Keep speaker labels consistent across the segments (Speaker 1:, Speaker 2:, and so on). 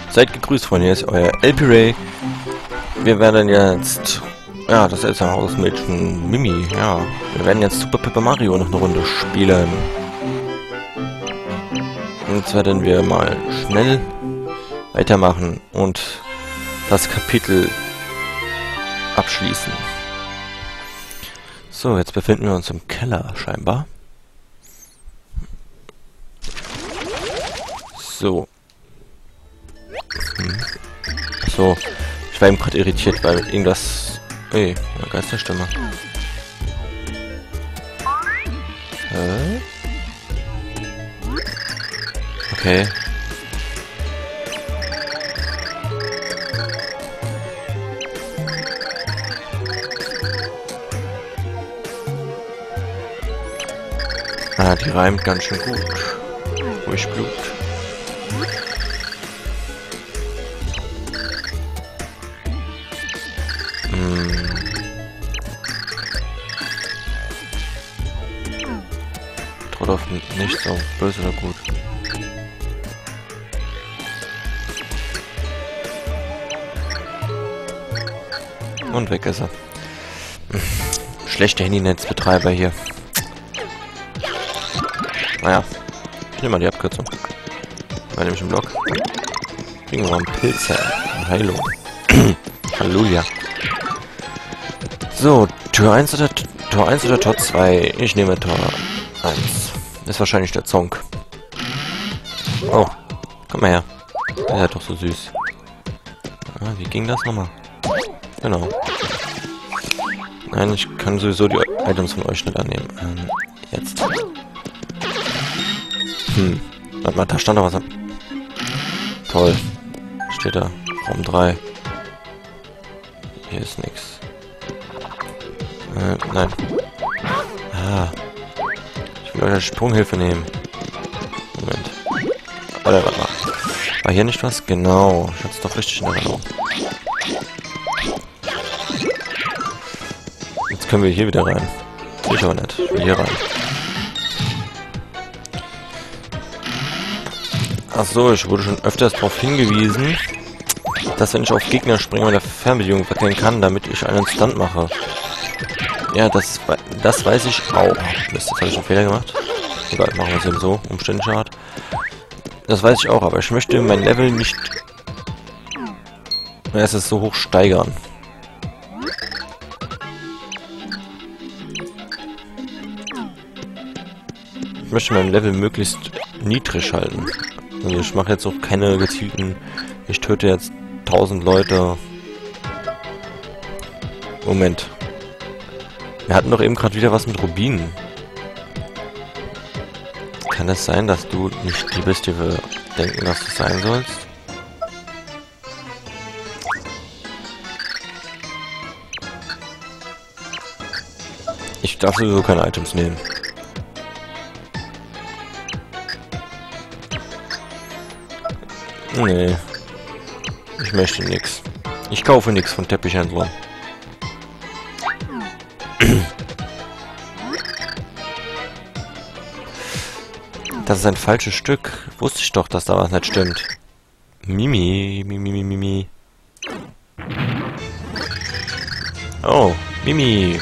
Speaker 1: Seid gegrüßt, Freunde. Hier ist euer LP-Ray. Wir werden jetzt... Ja, das seltsame Hausmädchen Mimi. Ja, wir werden jetzt Super Paper Mario noch eine Runde spielen. Jetzt werden wir mal schnell weitermachen und das Kapitel abschließen. So, jetzt befinden wir uns im Keller, scheinbar. So. So. Ich war eben gerade irritiert, weil irgendwas... Ey, eine Geisterstimme. Okay. Ah, die reimt ganz schön gut. Ruhig Blut. Droht auf nicht so böse oder gut. Und weg ist er. Schlechte Handynetzbetreiber hier. Naja, ich nehme mal die Abkürzung. War nämlich im Blog. Kriegen wir mal einen Pilz her. Heilung. Halleluja. So, Tür 1 oder Tor 2? Ich nehme Tor 1. Ist wahrscheinlich der Zonk. Oh, komm mal her. Der ist ja doch so süß. Ah, wie ging das nochmal? Genau. Nein, ich kann sowieso die Items von euch nicht annehmen. Jetzt. Warte mal, da stand doch was. Toll. Steht da. Raum 3. Hier ist nix. Nein. Ah. Ich will eure Sprunghilfe nehmen. Moment. Warte mal. War hier nicht was? Genau. Ich hab's doch richtig in Erinnerung. Jetzt können wir hier wieder rein. Ich aber nicht. Ich will hier rein. Achso, ich wurde schon öfters darauf hingewiesen, dass wenn ich auf Gegner springe, mit der Fernbedienung wackeln kann, damit ich einen Stunt mache. Ja, das weiß ich auch. Mist, jetzt habe ich einen Fehler gemacht. Egal, machen wir es eben so, umständlicher Art. Das weiß ich auch, aber ich möchte mein Level nicht erst so hoch steigern. Ich möchte mein Level möglichst niedrig halten. Also ich mache jetzt auch keine gezielten... Ich töte jetzt 1000 Leute. Moment. Wir hatten doch eben gerade wieder was mit Rubinen. Kann es sein, dass du nicht die bist, die wir denken, dass du sein sollst? Ich darf sowieso keine Items nehmen. Nee. Ich möchte nix. Ich kaufe nix von Teppichhändlern. Das ist ein falsches Stück. Wusste ich doch, dass da was nicht stimmt. Mimi, Mimi, Mimi. Oh, Mimi.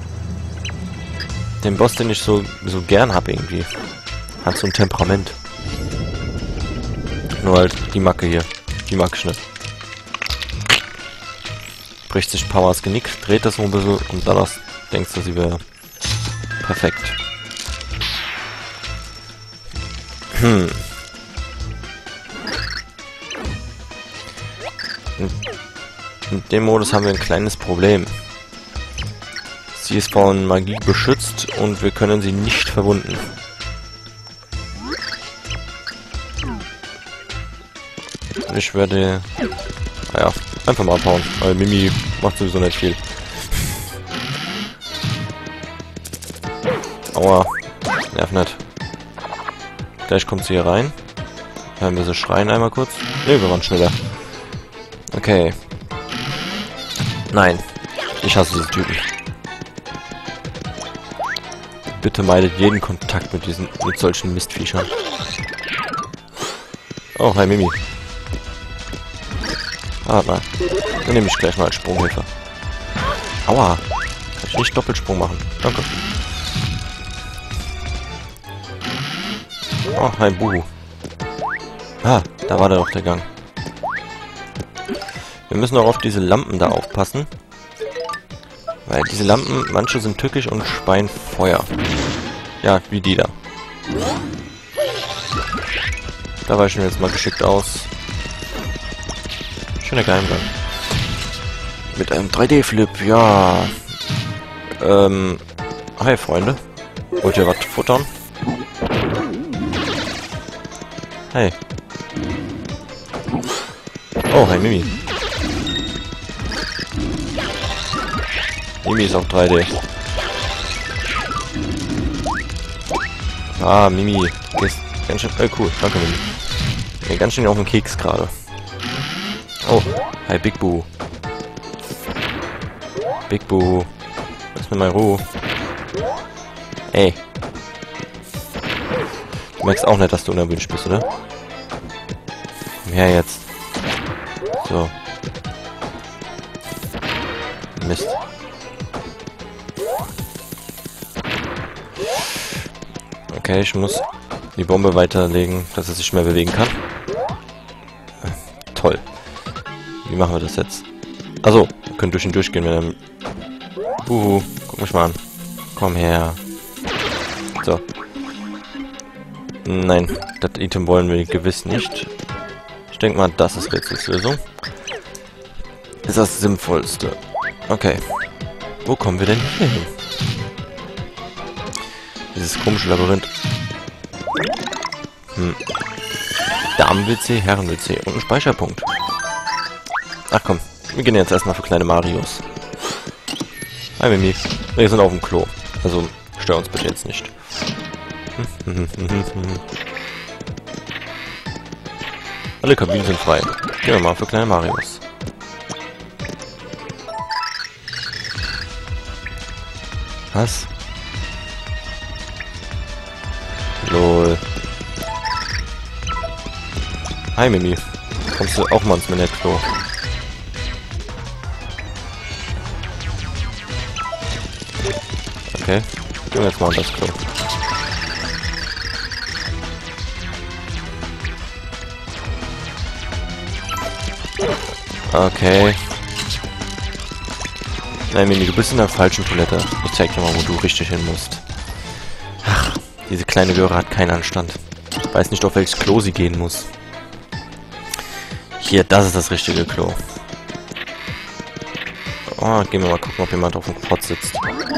Speaker 1: Den Boss, den ich so gern habe irgendwie. Hat so ein Temperament. Nur halt die Macke hier. Die mag ich nicht. Bricht sich Powers Genick, dreht das so ein bisschen und danach denkst du, sie wäre perfekt. In dem Modus haben wir ein kleines Problem. Sie ist von Magie beschützt und wir können sie nicht verwunden. Ich werde... Naja, einfach mal abhauen, weil Mimi macht sowieso nicht viel. Aua, nerv nicht. Gleich kommt sie hier rein. Hören wir sie schreien einmal kurz. Ne, wir waren schneller. Okay. Nein, ich hasse diese Typen. Bitte meidet jeden Kontakt mit solchen Mistviechern. Oh, hi Mimi. Warte mal. Dann nehme ich gleich mal als Sprunghilfe. Aua. Kann ich nicht Doppelsprung machen. Danke. Oh, hi, Buhu. Ah, da war doch der Gang. Wir müssen auch auf diese Lampen da aufpassen. Weil diese Lampen, manche sind tückisch und speien Feuer. Ja, wie die da. Da weichen wir jetzt mal geschickt aus. Schöner Geheimgang. Mit einem 3D-Flip, ja. Hi, Freunde. Wollt ihr was futtern? Hey. Oh, hi, Mimi. Mimi ist auch 3D. Ah, Mimi. Ist ganz schön... cool. Danke, Mimi. Mir ganz schön auf den Keks gerade. Oh, hi, Big Boo. Big Boo. Lass mir mal Ruhe. Ey. Du merkst auch nicht, dass du unerwünscht bist, oder? Komm her jetzt. So. Mist. Okay, ich muss die Bombe weiterlegen, dass er sich mehr bewegen kann. Toll. Wie machen wir das jetzt? Also, wir können durch ihn durchgehen, wenn er... Buhu, guck mich mal an. Komm her. So. Nein, das Item wollen wir gewiss nicht. Ich denke mal, das ist Rätselslösung. Ist das Sinnvollste. Okay. Wo kommen wir denn hier hin? Dieses komische Labyrinth. Damen-WC, Herren-WC und ein Speicherpunkt. Ach komm, wir gehen jetzt erstmal für kleine Marios. Hi Mimi, wir sind auf dem Klo. Also stör uns bitte jetzt nicht. Alle Kabinen sind frei. Gehen wir mal für kleine Marios. Was? Lol. Hi Mimi. Kommst du auch mal ins Mini-Klo? Okay. Gehen wir jetzt mal unter das Klo. Okay. Nein, Mimi, du bist in der falschen Toilette. Ich zeig dir mal, wo du richtig hin musst. Ach, diese kleine Göre hat keinen Anstand. Ich weiß nicht, auf welches Klo sie gehen muss. Hier, das ist das richtige Klo. Oh, gehen wir mal gucken, ob jemand auf dem Pott sitzt.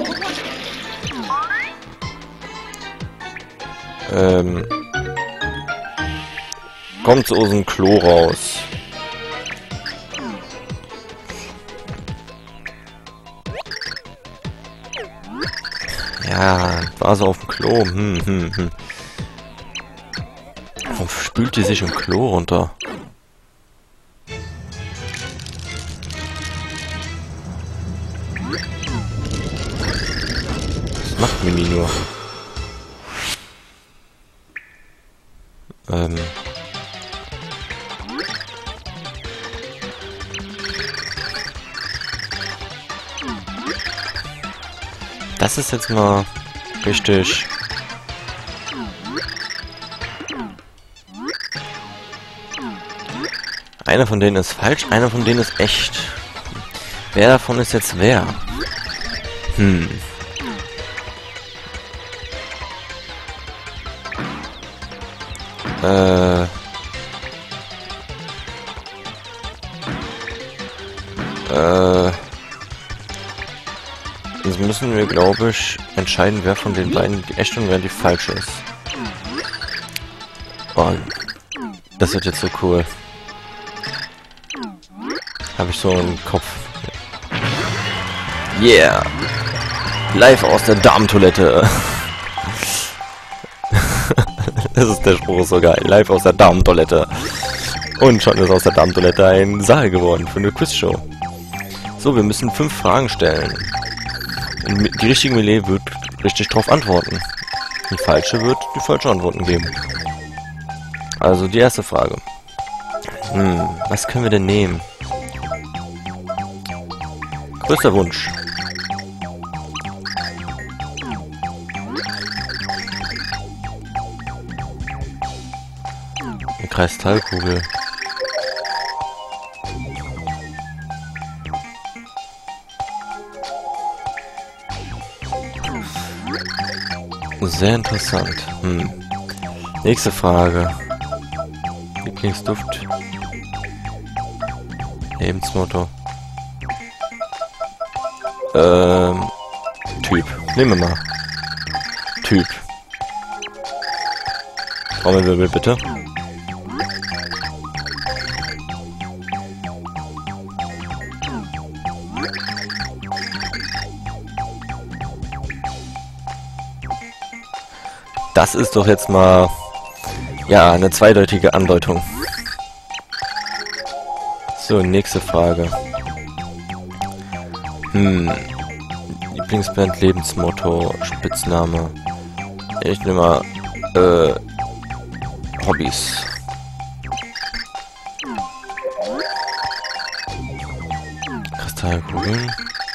Speaker 1: Kommt aus dem Klo raus. Ja, war so auf dem Klo. Warum spült die sich im Klo runter? Was macht Mimi nur? Das ist jetzt mal richtig. Einer von denen ist falsch, einer von denen ist echt. Wer davon ist jetzt wer? Jetzt müssen wir, glaube ich, entscheiden, wer von den beiden die echte und wer die falsche ist. Oh, das wird jetzt so cool. Habe ich so im Kopf. Yeah! Live aus der Damentoilette. Das ist der Spruch so geil. Live aus der Damentoilette. Und schon ist aus der Damentoilette ein Saal geworden für eine Quizshow. So, wir müssen 5 Fragen stellen. Und die richtige Melee wird richtig drauf antworten. Die falsche wird die falsche Antworten geben. Also die erste Frage. Was können wir denn nehmen? Größter Wunsch. Eine Kristallkugel. Sehr interessant. Nächste Frage. Lieblingsduft. Lebensmotto. Typ. Nehmen wir mal. Typ. Trommelwirbel bitte. Das ist doch jetzt mal, ja, eine zweideutige Andeutung. So, nächste Frage. Lieblingsband, Lebensmotto, Spitzname. Ich nehme mal, Hobbys. Kristallkugeln.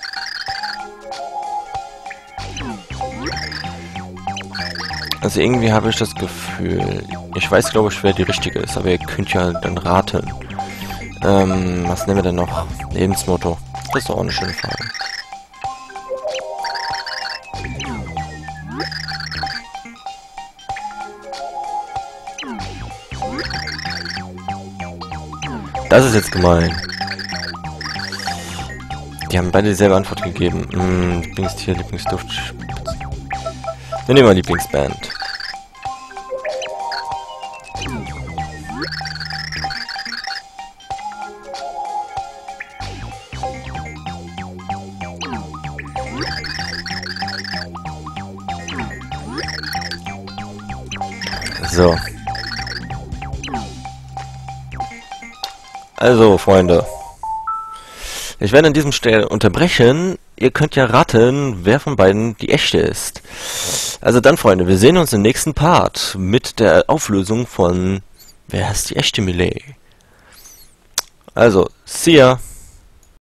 Speaker 1: Also irgendwie habe ich das Gefühl, ich weiß glaube ich, wer die richtige ist, aber ihr könnt ja dann raten. Was nehmen wir denn noch? Lebensmotto. Das ist doch auch eine schöne Frage. Das ist jetzt gemein. Die haben beide dieselbe Antwort gegeben. Lieblingstier, Lieblingsduft. Wir nehmen mal Lieblingsband. So. Also, Freunde. Ich werde an diesem Stelle unterbrechen. Ihr könnt ja raten, wer von beiden die echte ist. Also dann, Freunde, wir sehen uns im nächsten Part mit der Auflösung von Wer ist die echte Millet? Also, see ya!